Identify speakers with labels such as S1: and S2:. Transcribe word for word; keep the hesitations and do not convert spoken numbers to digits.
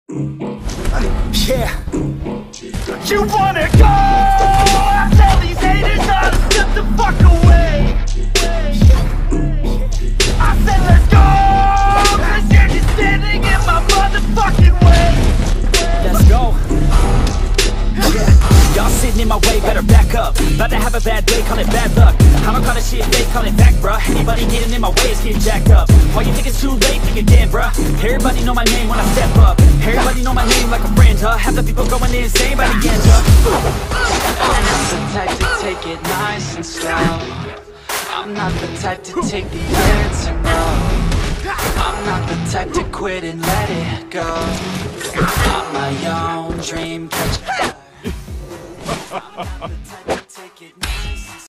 S1: Yeah. You wanna go? I tell these haters all to step the fuck away. I said let's go, cause you're just standing in my motherfucking way. Let's go. Yeah. Y'all sitting in my way, better back up. About to have a bad day, call it bad luck. I don't call this shit fake, call it fact, bruh. Anybody getting in my way is getting jacked up. Why you think it's too late, think again, bruh. Everybody know my name when I step up. Everybody know my name like a friend, huh? Half the people going insane by the end, huh?
S2: I'm not the type to take it nice and slow. I'm not the type to take the answer, no. I'm not the type to quit and let it go. I'm my own dream catcher. I'm not the type to take it nice and slow.